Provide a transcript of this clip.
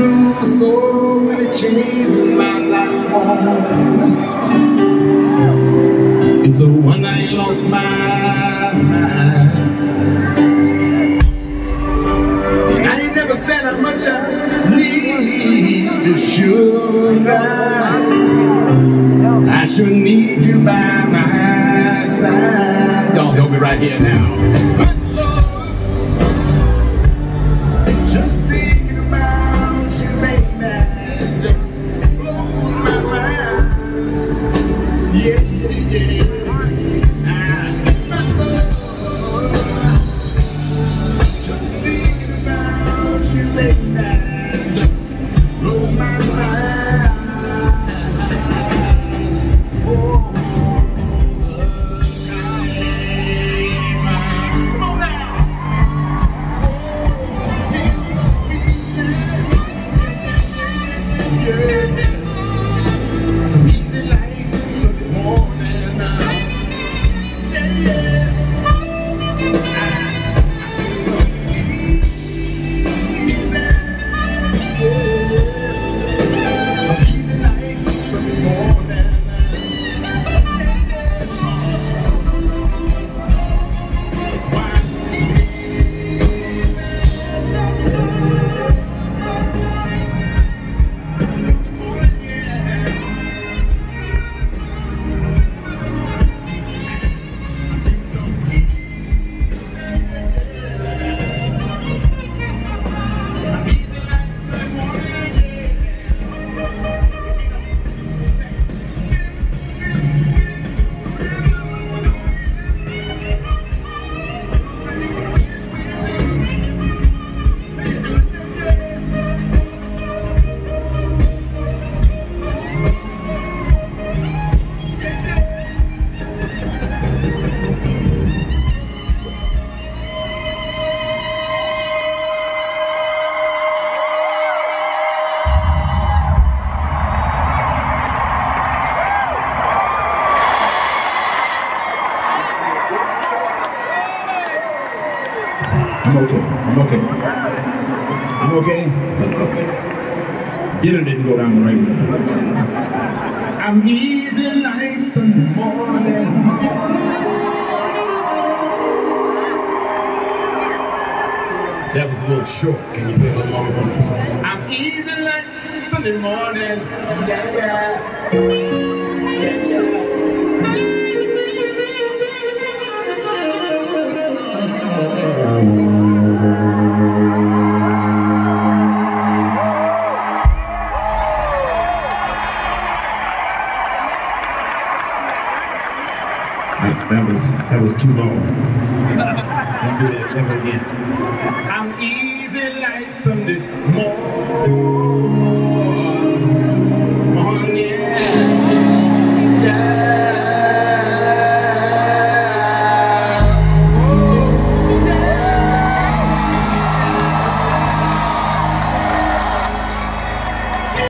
through so many changes in my life. So one night I lost my mind, and I ain't never said how much I need to sugar. I sure need you by my side. Y'all help me right here now. But Lord, just thinking about you, baby, just blows my mind. Yeah, yeah, yeah. But Lord, just thinking about you, baby, just blows my mind. I'm okay. Dinner didn't go down the right way. I'm easy like Sunday morning. That was a little short. Can you play a little longer for me? I'm easy like Sunday morning. Yeah, yeah. Yeah, yeah. That was too long. Don't do that ever again. I'm easy like Sunday morning.